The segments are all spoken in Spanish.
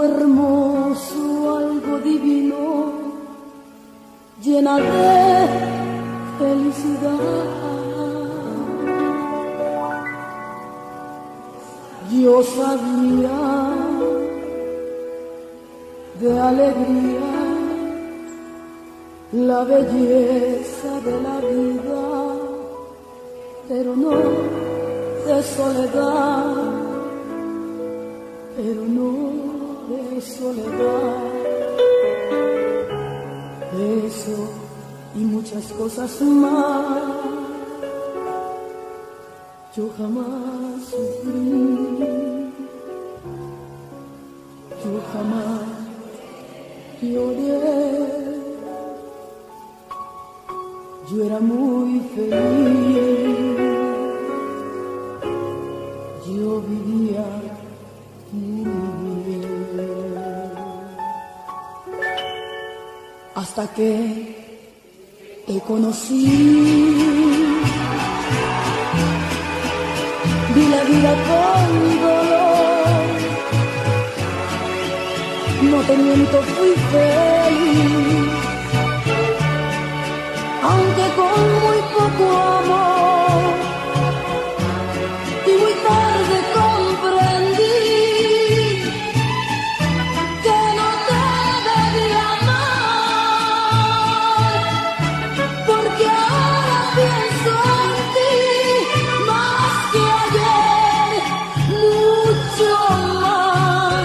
hermoso, algo divino, llena de felicidad. Yo sabía de alegría la belleza de la vida, pero no de soledad, pero no de soledad. Eso y muchas cosas más yo jamás sufrí, yo jamás lloré. Yo era muy feliz, yo vivía muy bien, hasta que te conocí. Vi la vida con dolor, no te miento, fui feliz, aunque con muy poco amor, y muy tarde comprendí que no te debía amar, porque ahora pienso en ti más que ayer, mucho más.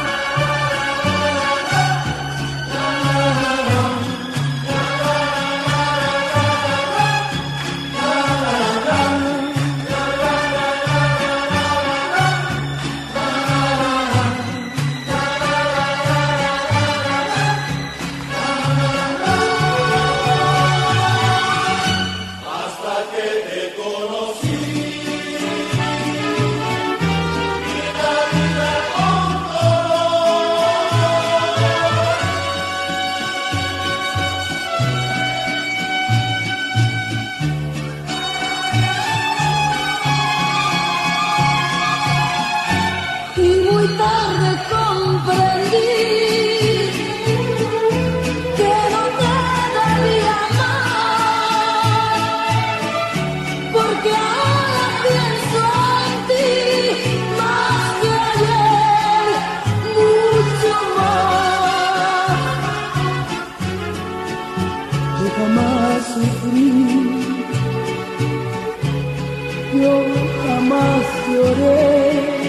Yo jamás lloré,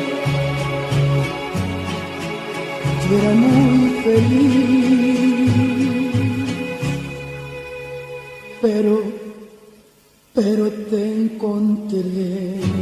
yo era muy feliz, pero te encontré.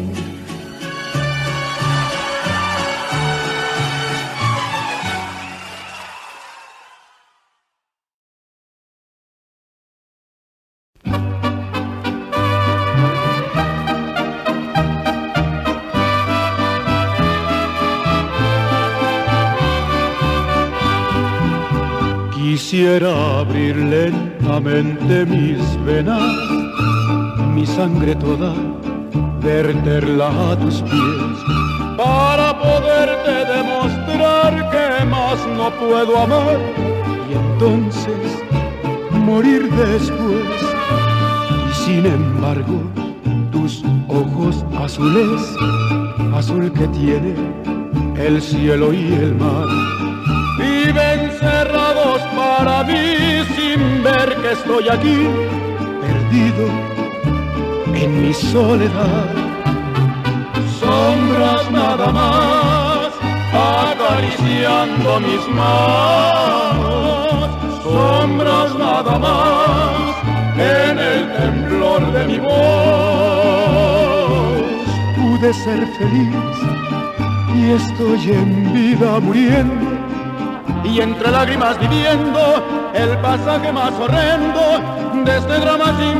Quisiera abrir lentamente mis venas, mi sangre toda, verterla a tus pies, para poderte demostrar que más no puedo amar, y entonces morir después. Y sin embargo, tus ojos azules, azul que tiene el cielo y el mar, viven cerrados para mí sin ver que estoy aquí, perdido en mi soledad. Sombras nada más, acariciando mis manos, sombras nada más, en el temblor de mi voz. Pude ser feliz y estoy en vida muriendo, y entre lágrimas viviendo el pasaje más horrendo de este drama sin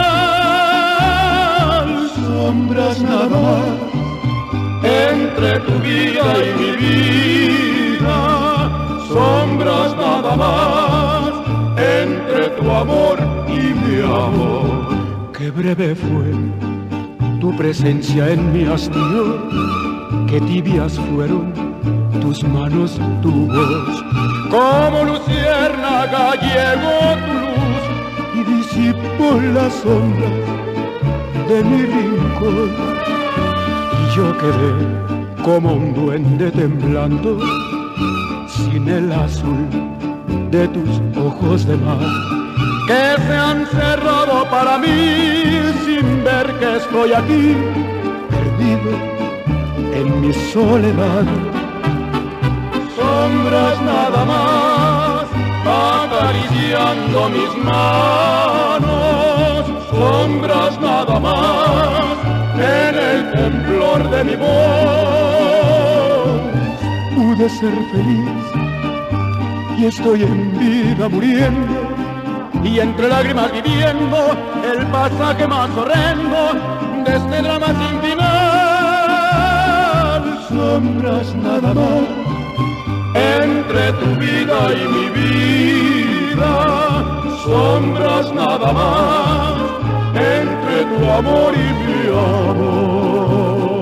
final. Sombras nada más entre tu vida y mi vida, sombras nada más entre tu amor y mi amor. Qué breve fue tu presencia en mi hastío, qué tibias fueron tus manos, tu voz. Como luciérnaga llegó tu luz y disipó las sombras de mi rincón. Y yo quedé como un duende temblando, sin el azul de tus ojos de mar, que se han cerrado para mí sin ver que estoy aquí, perdido en mi soledad. Sombras nada más, acariciando mis manos, sombras nada más, en el temblor de mi voz. Pude ser feliz y estoy en vida muriendo, y entre lágrimas viviendo el pasaje más horrendo de este drama sin final. Sombras nada más, entre tu vida y mi vida, sombras nada más, entre tu amor y mi amor.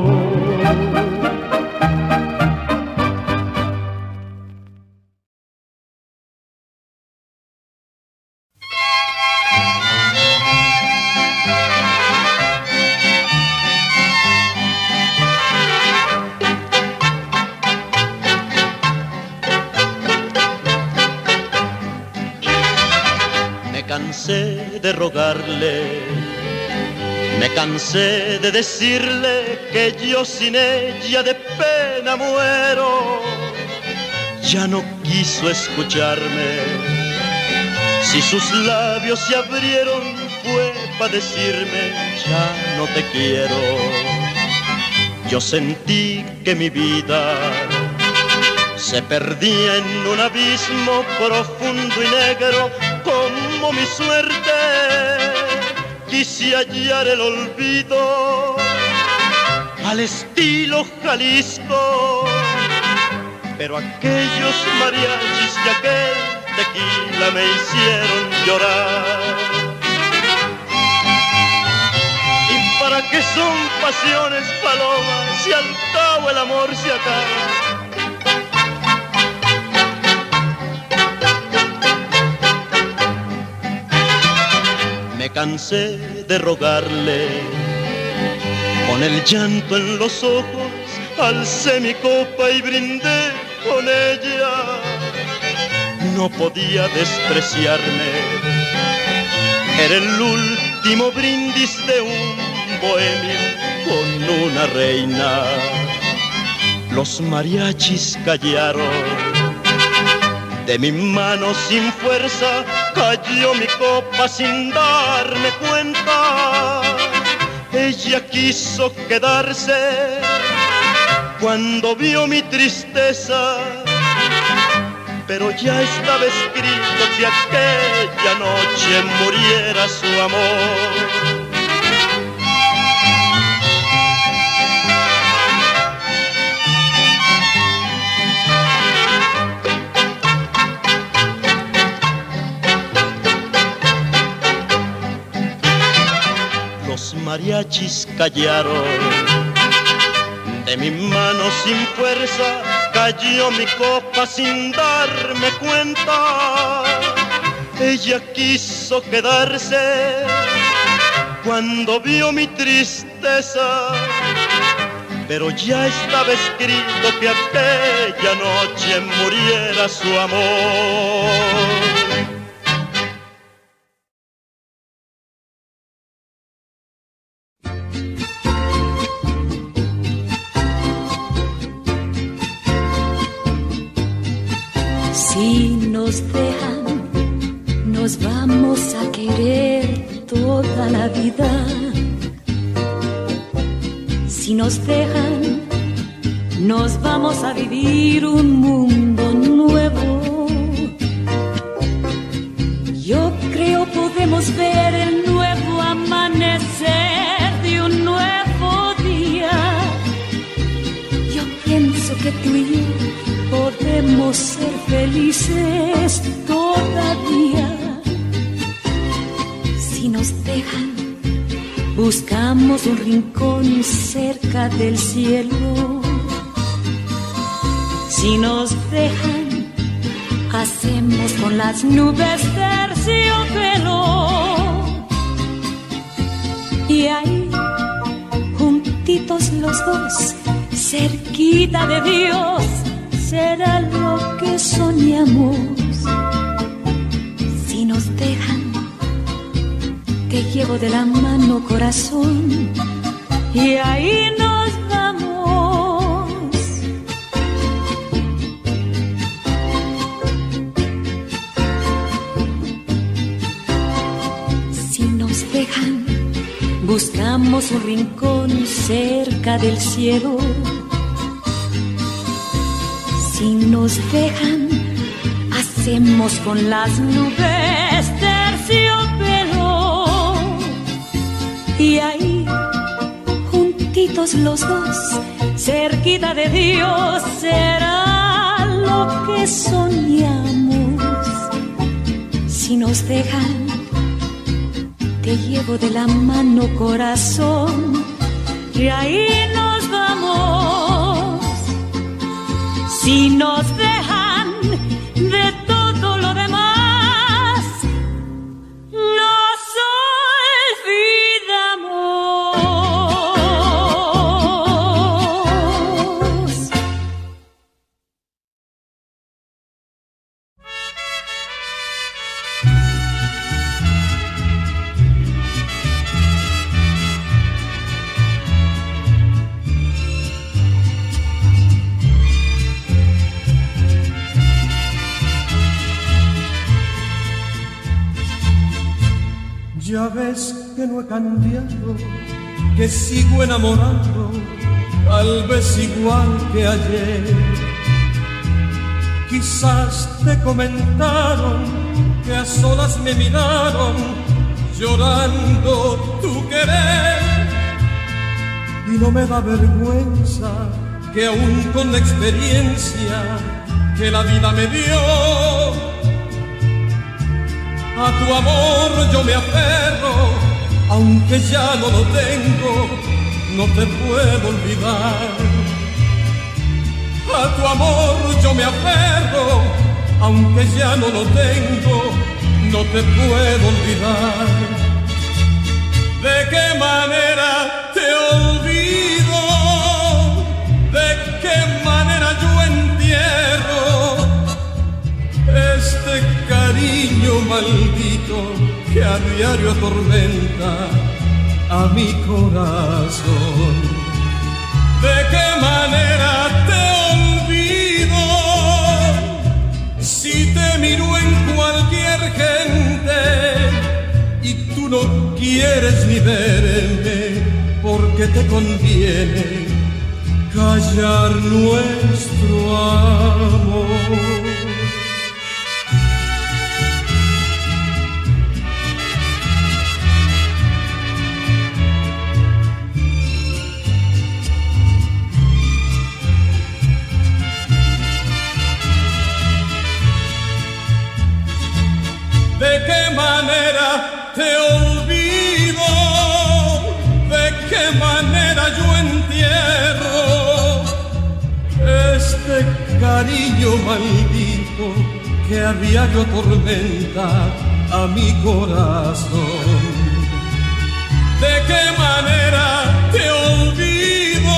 De rogarle, me cansé de decirle que yo sin ella de pena muero. Ya no quiso escucharme, si sus labios se abrieron fue para decirme ya no te quiero. Yo sentí que mi vida se perdía en un abismo profundo y negro como mi suerte. Quise hallar el olvido al estilo Jalisco, pero aquellos mariachis y aquel tequila me hicieron llorar. ¿Y para qué son pasiones, palomas, si al cabo el amor se acaba? Me cansé de rogarle, con el llanto en los ojos, alcé mi copa y brindé con ella. No podía despreciarme, era el último brindis de un bohemio con una reina. Los mariachis callaron, de mi mano sin fuerza cayó mi copa sin darme cuenta. Ella quiso quedarse cuando vio mi tristeza, pero ya estaba escrito que aquella noche muriera su amor. Mariachis callaron, de mi mano sin fuerza cayó mi copa sin darme cuenta. Ella quiso quedarse cuando vio mi tristeza, pero ya estaba escrito que aquella noche muriera su amor. Si nos dejan, nos vamos a querer toda la vida. Si nos dejan, nos vamos a vivir un mundo nuevo. Yo creo podemos ver el nuevo amanecer de un nuevo día. Yo pienso que tú y yo podemos ser felices todavía. Si nos dejan, buscamos un rincón cerca del cielo. Si nos dejan, hacemos con las nubes terciopelo. Y ahí, juntitos los dos, cerquita de Dios, será lo que soñamos. Si nos dejan, te llevo de la mano, corazón, y ahí nos vamos. Si nos dejan, buscamos un rincón cerca del cielo. Si nos dejan, hacemos con las nubes terciopelo. Y ahí, juntitos los dos, cerquita de Dios, será lo que soñamos. Si nos dejan, te llevo de la mano, corazón, y ahí nos vamos. Si nos dejan, de todo lo demás nos olvidamos. Ya ves que no he cambiado, que sigo enamorado, tal vez igual que ayer. Quizás te comentaron que a solas me miraron, llorando tu querer. Y no me da vergüenza que aún con la experiencia que la vida me dio, a tu amor yo me aferro, aunque ya no lo tengo, no te puedo olvidar. A tu amor yo me aferro, aunque ya no lo tengo, no te puedo olvidar. ¿De qué manera te olvido? ¿De qué manera yo entierro este cariño maldito que a diario atormenta a mi corazón? ¿De qué manera te olvido? Si te miro en cualquier gente y tú no quieres ni verme, porque te conviene callar nuestro amor. ¿De qué manera te olvido? ¿De qué manera yo entierro este cariño maldito que a diario atormenta a mi corazón? ¿De qué manera te olvido?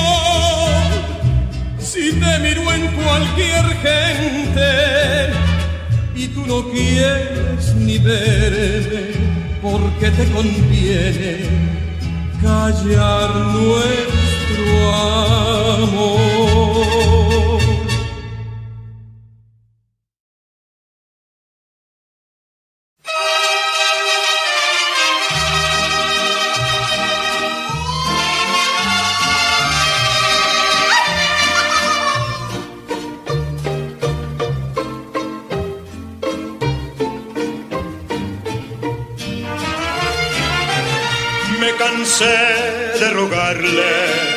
Si te miro en cualquier gente y tú no quieres ni verme, porque te conviene callar nuestro amor. Me cansé de rogarle,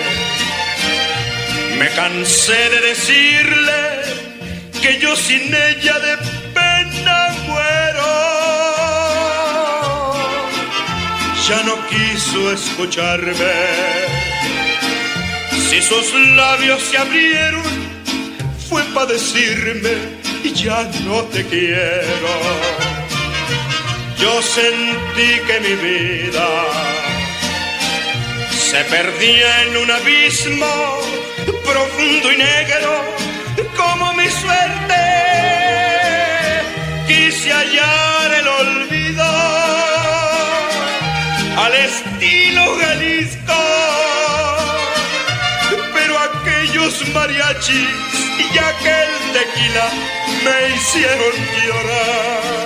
me cansé de decirle que yo sin ella de pena muero. Ya no quiso escucharme, si sus labios se abrieron fue para decirme ya no te quiero. Yo sentí que mi vida se perdía en un abismo profundo y negro como mi suerte. Quise hallar el olvido al estilo Jalisco, pero aquellos mariachis y aquel tequila me hicieron llorar.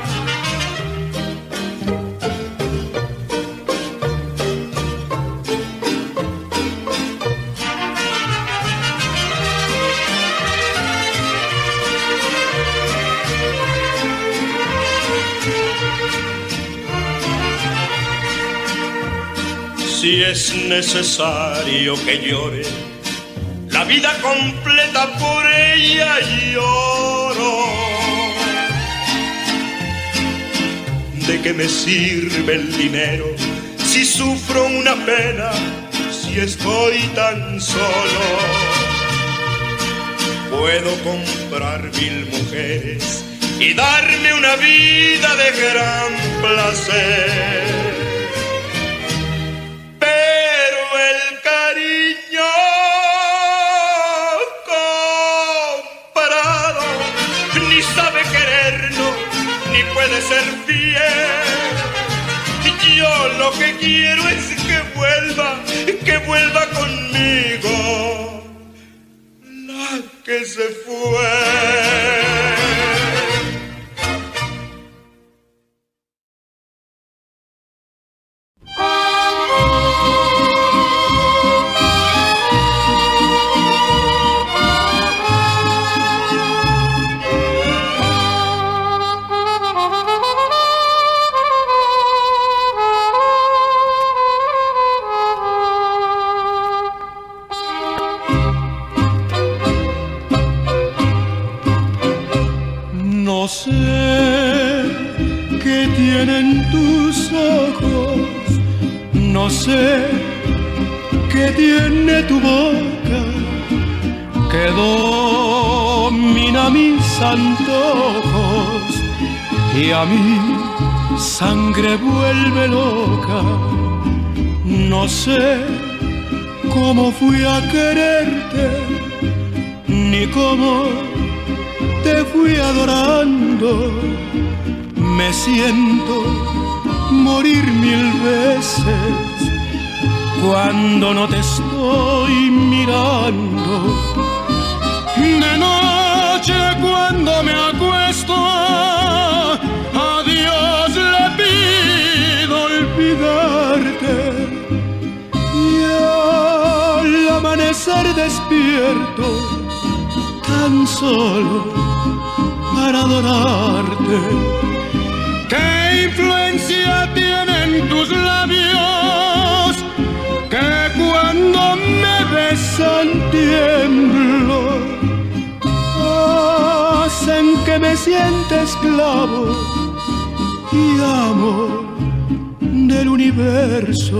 Si es necesario que llore la vida completa por ella, lloro. ¿De qué me sirve el dinero si sufro una pena, si estoy tan solo? Puedo comprar 1000 mujeres y darme una vida de gran placer. Puede ser fiel. Yo lo que quiero es que vuelva conmigo la que se fue. No sé qué tienen tus ojos, no sé qué tiene tu boca, que domina mis antojos y a mi sangre vuelve loca. No sé cómo fui a quererte, ni cómo te fui adorando. Me siento morir 1000 veces cuando no te estoy mirando. De noche cuando me acuesto, a Dios le pido olvidarte, y al amanecer despierto tan solo para adorarte. ¿Qué influencia tienen tus labios que cuando me besan tiemblo? Hacen que me sienta esclavo y amo del universo.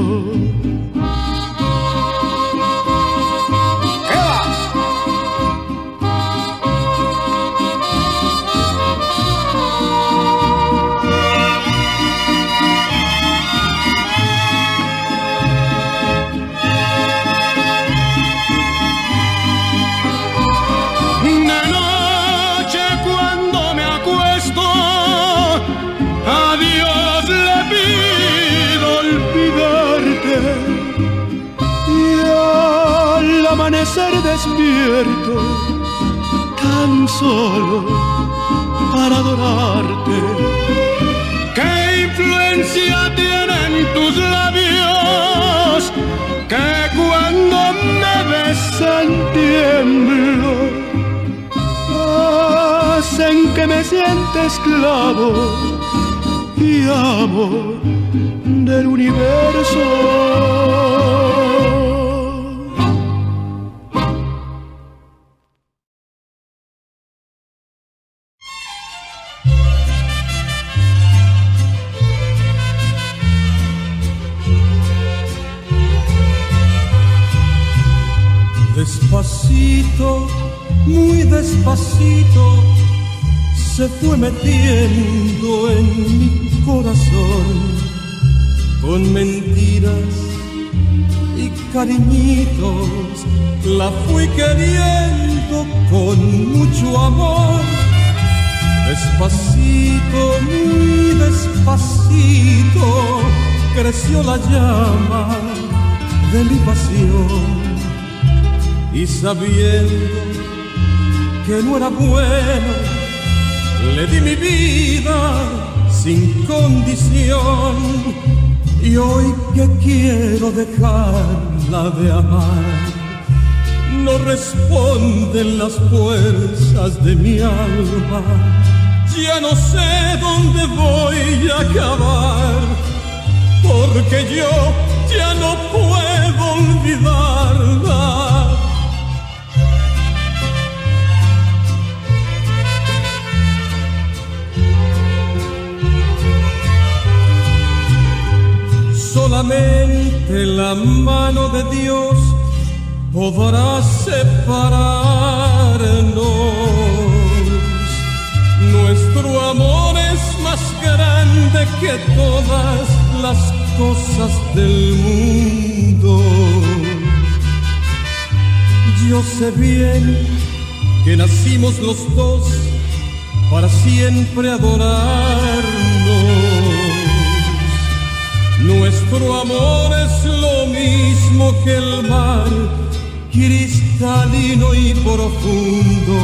Amanecer despierto tan solo para adorarte. ¿Qué influencia tienen tus labios que cuando me besan tiemblo? Hacen que me sienta esclavo y amo del universo. Despacito muy despacito se fue metiendo en mi corazón, con mentiras y cariñitos la fui queriendo con mucho amor. Despacito, muy despacito, creció la llama de mi pasión, y sabiendo que no era bueno, le di mi vida sin condición. Y hoy que quiero dejarla de amar, no responden las fuerzas de mi alma. Ya no sé dónde voy a acabar, porque yo ya no puedo olvidarla. Solamente la mano de Dios podrá separarnos. Nuestro amor es más grande que todas las cosas del mundo. Yo sé bien que nacimos los dos para siempre adorarnos. Nuestro amor es lo mismo que el mar, cristalino y profundo.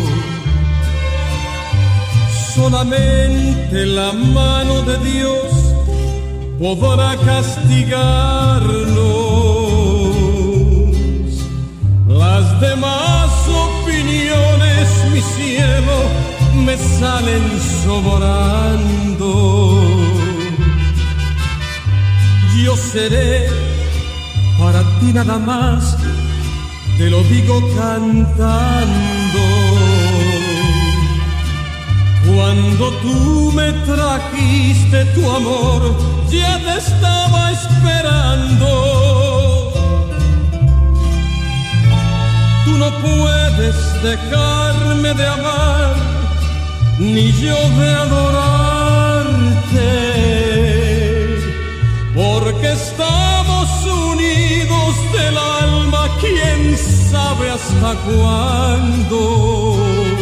Solamente la mano de Dios podrá castigarnos. Las demás opiniones, mi cielo, me salen sobrando. Yo seré para ti nada más, te lo digo cantando. Cuando tú me trajiste tu amor, ya te estaba esperando. Tú no puedes dejarme de amar, ni yo de adorarte, porque estamos unidos del alma, quién sabe hasta cuándo.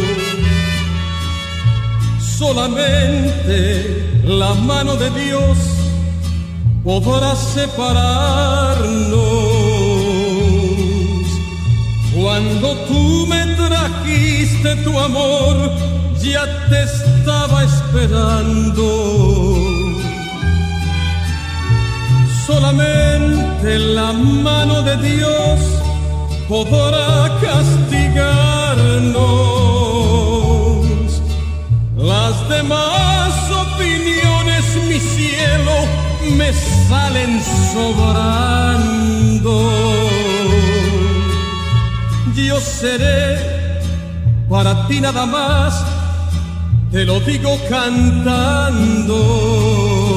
Solamente la mano de Dios podrá separarnos. Cuando tú me trajiste tu amor, ya te estaba esperando. Solamente la mano de Dios podrá castigarnos. Las demás opiniones, mi cielo, me salen sobrando. Yo seré para ti nada más, te lo digo cantando.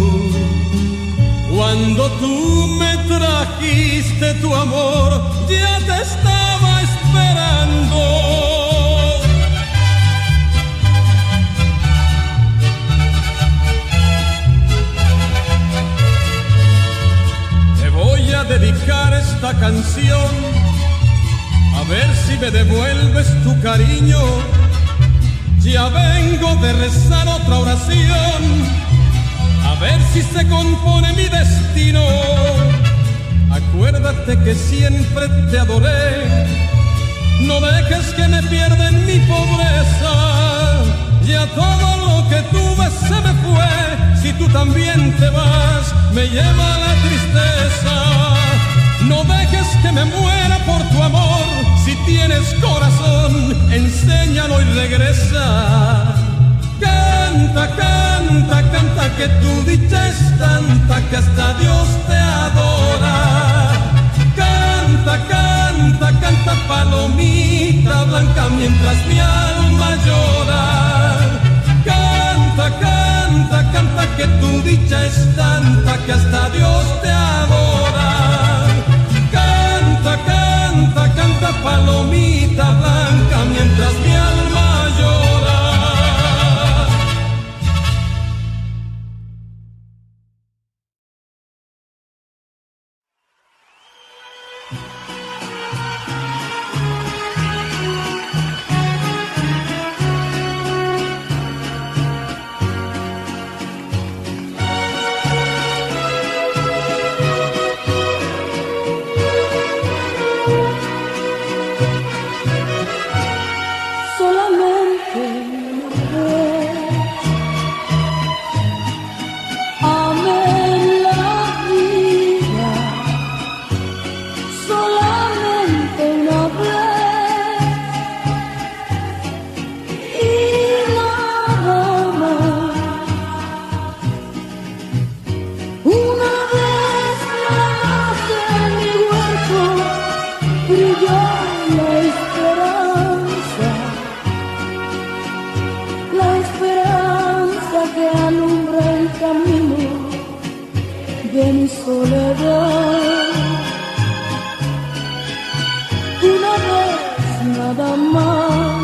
Cuando tú me trajiste tu amor, ya te estaba esperando. Te voy a dedicar esta canción, a ver si me devuelves tu cariño. Ya vengo de rezar otra oración, a ver si se compone mi destino. Acuérdate que siempre te adoré, no dejes que me pierda en mi pobreza. Ya todo lo que tuve se me fue, si tú también te vas, me lleva la tristeza. No dejes que me muera por tu amor, si tienes corazón, enséñalo y regresa. Canta, canta, canta, que tu dicha es tanta que hasta Dios te adora. Canta, canta, canta, palomita blanca, mientras mi alma llora. Canta, canta, canta, que tu dicha es tanta que hasta Dios te adora. Canta, canta, canta, palomita blanca, de mi soledad. Una vez nada más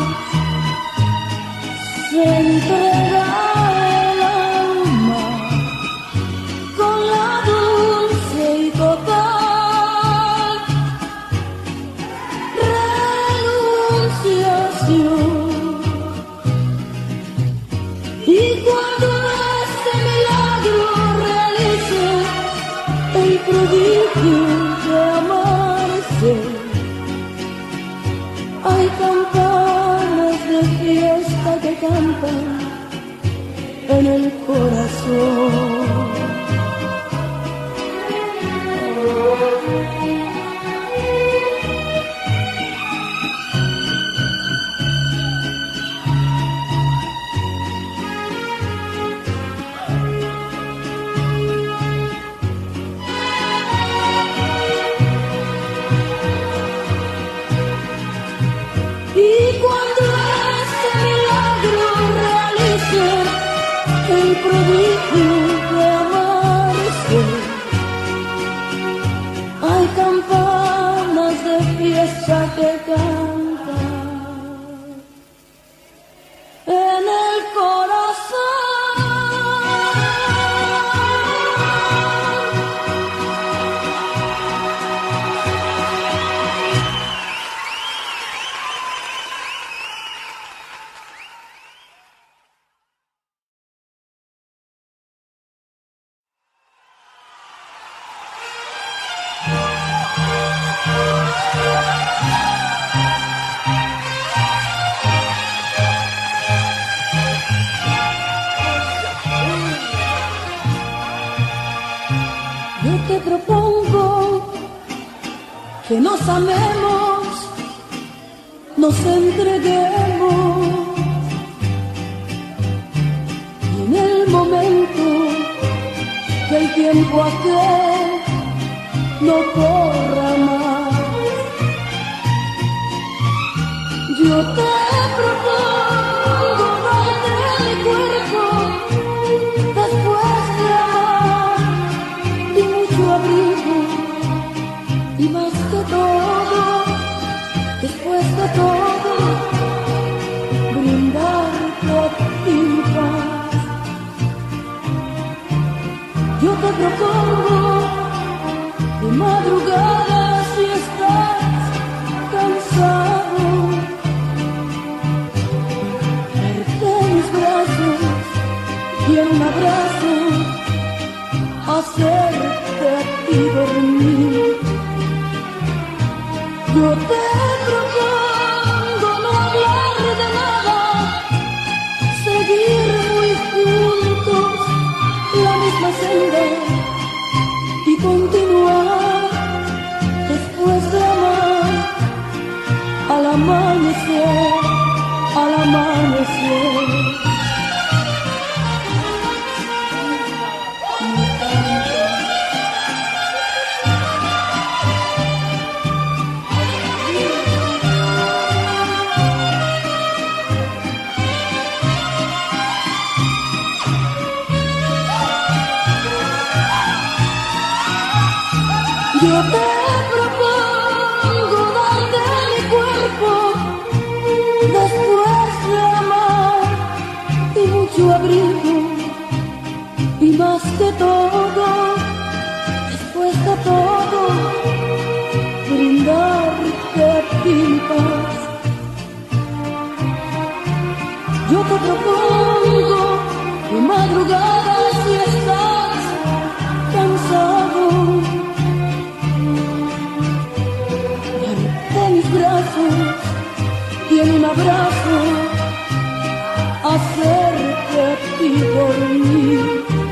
se entrega el alma con la dulce y total renunciación. Y cuando este milagro realice el prodigio de amarse, hay campanas de fiesta que cantan en el corazón. El prodigio de amarse, hay campanas de fiesta que cantan en el corazón. Yo te propongo que nos amemos, nos entreguemos, y en el momento que el tiempo aquel no corra más, yo te propongo darte mi cuerpo después de amar y mucho abrigo, y más que todo, después de todo, brindarte mi paz. Yo te propongo de madrugada, si estás cansado, traerte en mis brazos y en un abrazo hacerte a ti dormir. Yo te propongo no hablar de nada, seguir muy juntos la misma senda y continuar después de amar al amanecer, al amanecer. Yo te propongo darte mi cuerpo después de amar y mucho abrigo, y más que todo, después de todo, brindarte mi paz. Yo te propongo de madrugada, si estás cansado, mis brazos y en un abrazo hacerte a ti dormir.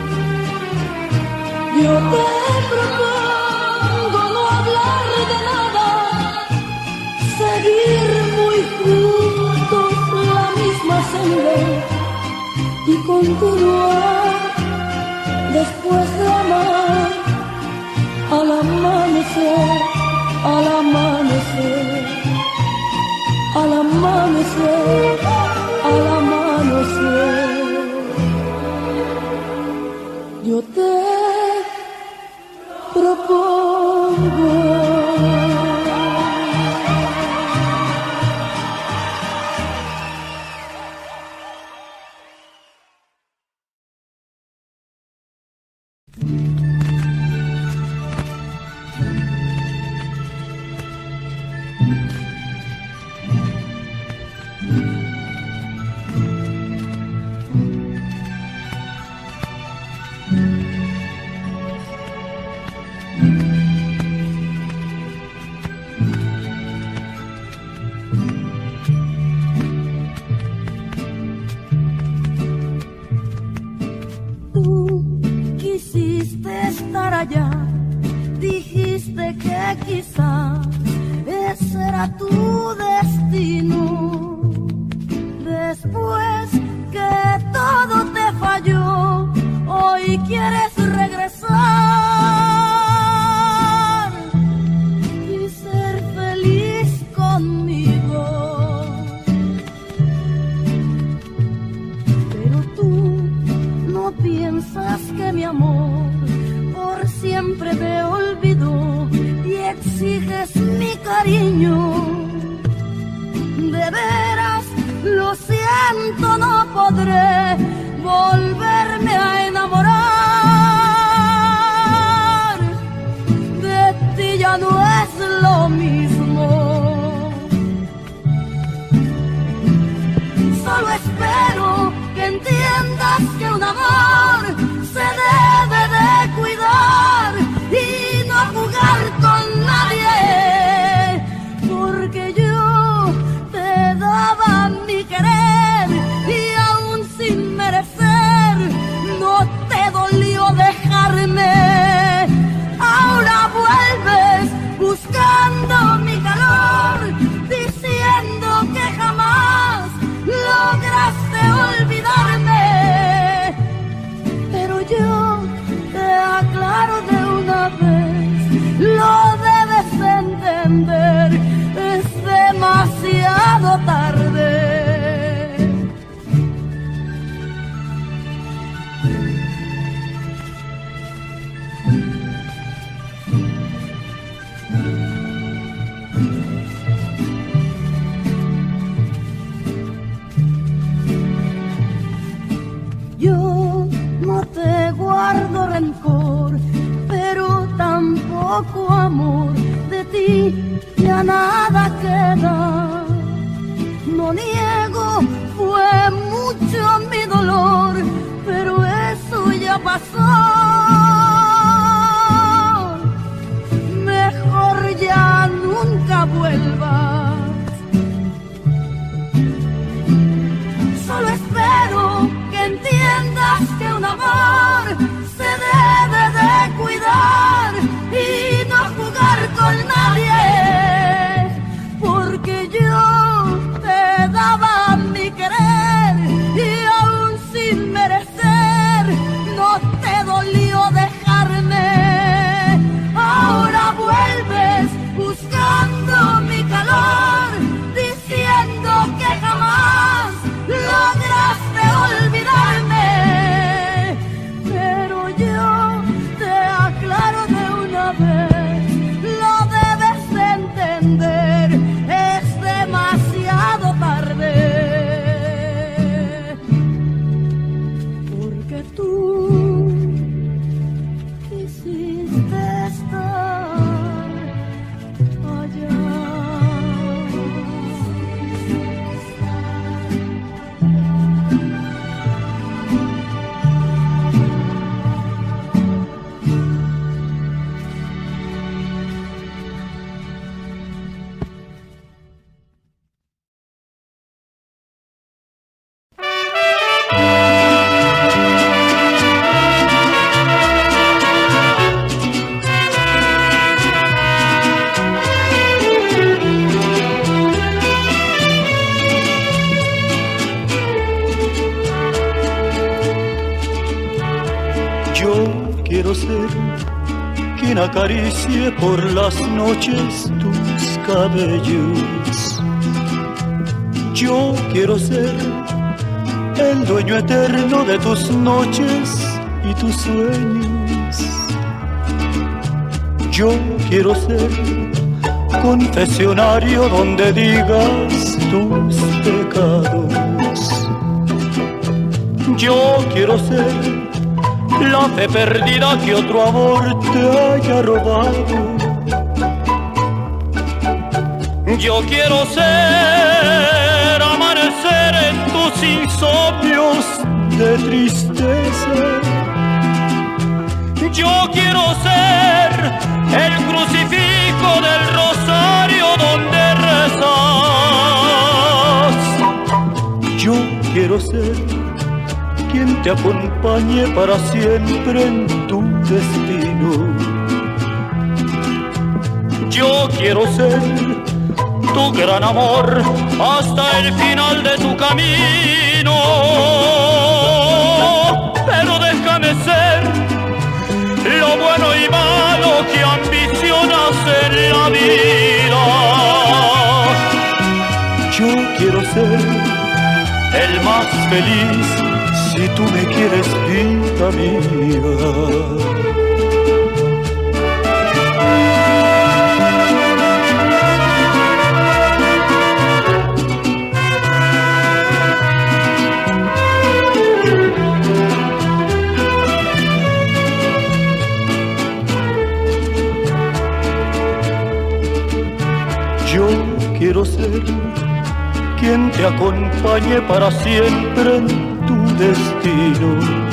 Yo te propongo no hablar de nada, seguir muy juntos la misma senda y continuar después de amar al amanecer, al amanecer, al amanecer, al amanecer. Yo te propongo. Dijiste que quizá ese era tu destino. Después que todo te falló, hoy quieres regresar y ser feliz conmigo. Pero tú no piensas que mi amor siempre te olvidó y exiges mi cariño. De veras, lo siento, no podré volverme a enamorar. De ti ya no es lo mismo. Solo espero que entiendas que un amor se debe de cuidar y no jugar con nadie, porque yo te daba mi querer y aún sin merecer no te dolió dejarme. Ahora vuelves buscando mi calor, diciendo que jamás lograste olvidarme. Pero yo te aclaro de una vez, lo debes entender, es demasiado tarde. Yo no te guardo rencor, pero tampoco amor. De ti ya nada queda. No niego, fue mucho mi dolor, pero eso ya pasó. Mejor ya nunca vuelvas. Solo espero que entiendas que un amor se debe de cuidar y no jugar con nadie, porque yo te daba mi querer y aún sin merecer no te dolió dejarme. Ahora vuelves buscando mi calor, diciendo que jamás lograste olvidarme. Pero yo te aclaro de una vez, lo debes entender, es demasiado tarde. Porque tú quisiste estar allá. Quiero ser quien acaricie por las noches tus cabellos. Yo quiero ser el dueño eterno de tus noches y tus sueños. Yo quiero ser confesionario donde digas tus pecados. Yo quiero ser la fe perdida que otro amor te haya robado. Yo quiero ser amanecer en tus insomnios de tristeza. Yo quiero ser el crucifijo del rosario donde rezas. Yo quiero ser quien te acompañe para siempre en tu destino. Yo quiero ser tu gran amor hasta el final de tu camino. Pero déjame ser lo bueno y malo que ambicionas en la vida. Yo quiero ser el más feliz si tú me quieres, vida mía. Yo quiero ser quien te acompañe para siempre en tu destino.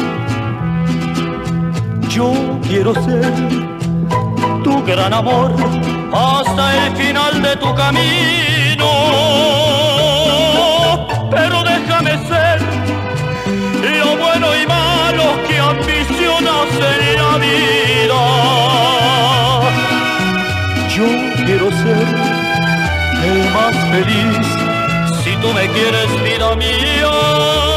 Yo quiero ser tu gran amor hasta el final de tu camino. Pero déjame ser lo bueno y malo que ambicionas en la vida. Yo quiero ser el más feliz si tú me quieres, vida mía.